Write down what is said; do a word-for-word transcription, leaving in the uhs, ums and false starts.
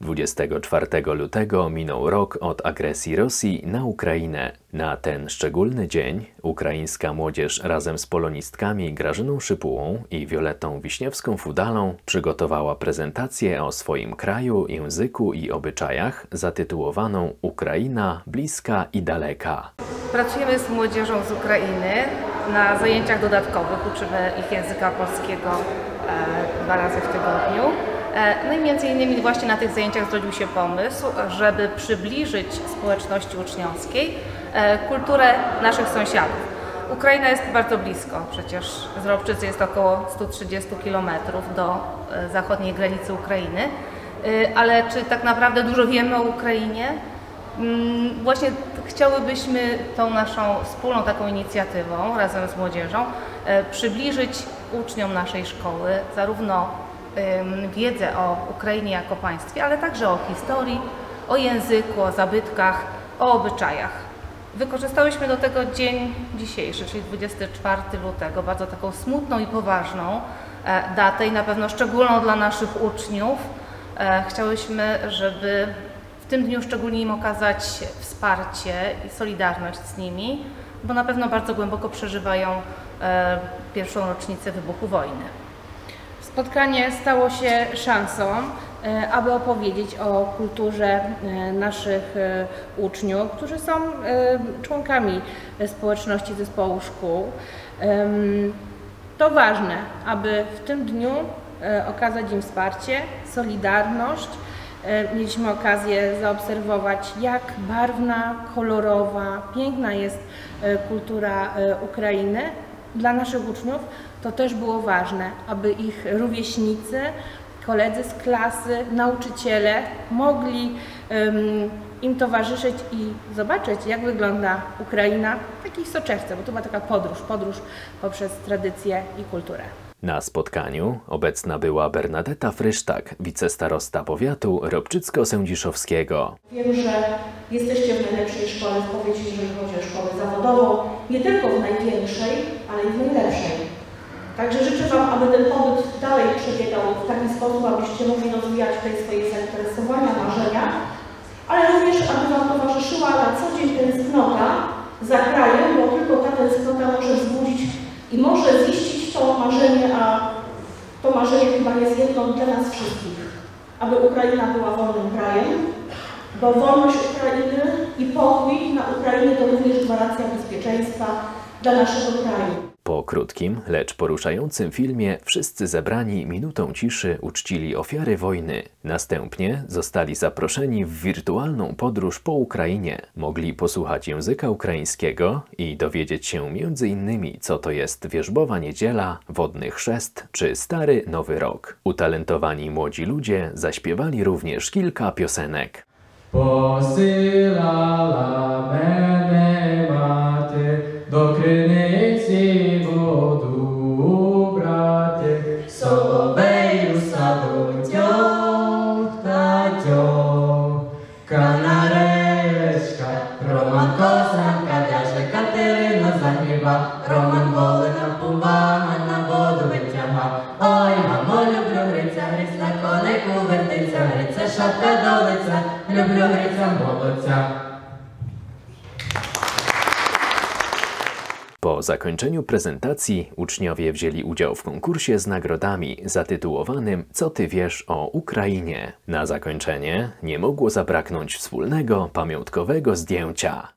dwudziestego czwartego lutego minął rok od agresji Rosji na Ukrainę. Na ten szczególny dzień ukraińska młodzież razem z polonistkami Grażyną Szypułą i Violettą Wiśniewską-Fudalą przygotowała prezentację o swoim kraju, języku i obyczajach zatytułowaną Ukraina bliska i daleka. Pracujemy z młodzieżą z Ukrainy na zajęciach dodatkowych, uczymy ich języka polskiego e, dwa razy w tygodniu. No i między innymi właśnie na tych zajęciach zrodził się pomysł, żeby przybliżyć społeczności uczniowskiej kulturę naszych sąsiadów. Ukraina jest bardzo blisko, przecież z Ropczycy jest około stu trzydziestu kilometrów do zachodniej granicy Ukrainy, ale czy tak naprawdę dużo wiemy o Ukrainie? Właśnie chciałybyśmy tą naszą wspólną taką inicjatywą razem z młodzieżą przybliżyć uczniom naszej szkoły zarówno wiedzę o Ukrainie jako państwie, ale także o historii, o języku, o zabytkach, o obyczajach. Wykorzystałyśmy do tego dzień dzisiejszy, czyli dwudziestego czwartego lutego, bardzo taką smutną i poważną datę i na pewno szczególną dla naszych uczniów. Chciałyśmy, żeby w tym dniu szczególnie im okazać wsparcie i solidarność z nimi, bo na pewno bardzo głęboko przeżywają pierwszą rocznicę wybuchu wojny. Spotkanie stało się szansą, aby opowiedzieć o kulturze naszych uczniów, którzy są członkami społeczności zespołu szkół. To ważne, aby w tym dniu okazać im wsparcie, solidarność. Mieliśmy okazję zaobserwować, jak barwna, kolorowa, piękna jest kultura Ukrainy. Dla naszych uczniów to też było ważne, aby ich rówieśnicy, koledzy z klasy, nauczyciele mogli um, im towarzyszyć i zobaczyć, jak wygląda Ukraina w takiej soczewce, bo to była taka podróż, podróż poprzez tradycję i kulturę. Na spotkaniu obecna była Bernadetta Frysztak, wicestarosta powiatu ropczycko-sędziszowskiego. Wiem, że jesteście w najlepszej szkole w powiecie, jeżeli chodzi o szkołę zawodową, nie tylko w największej, ale i w najlepszej. Także życzę Wam, aby ten pobyt dalej przebiegał w taki sposób, abyście mogli rozwijać tutaj swoje zainteresowania, marzenia, ale również, aby Wam towarzyszyła na co dzień tęsknota za krajem, bo tylko ta tęsknota może wzbudzić i może ziścić to marzenie, a to marzenie chyba jest jedno dla nas wszystkich, aby Ukraina była wolnym krajem, bo wolność Ukrainy i pokój na Ukrainie to również gwarancja bezpieczeństwa dla naszego kraju. Po krótkim, lecz poruszającym filmie wszyscy zebrani minutą ciszy uczcili ofiary wojny. Następnie zostali zaproszeni w wirtualną podróż po Ukrainie. Mogli posłuchać języka ukraińskiego i dowiedzieć się między innymi, co to jest Wierzbowa Niedziela, Wodny Chrzest czy Stary Nowy Rok. Utalentowani młodzi ludzie zaśpiewali również kilka piosenek. Посилала мене мати до криниці воду брати, соловею саду тьох та тьох, канаречка, Роман козанка в'яже, Катерина загріба, Роман волина пува, на воду витяга. Ой, мамо, люблю гриця, гриць на конику вертиться, гриця шапка до лиця, люблю гриця молодця. Po zakończeniu prezentacji uczniowie wzięli udział w konkursie z nagrodami zatytułowanym Co ty wiesz o Ukrainie? Na zakończenie nie mogło zabraknąć wspólnego pamiątkowego zdjęcia.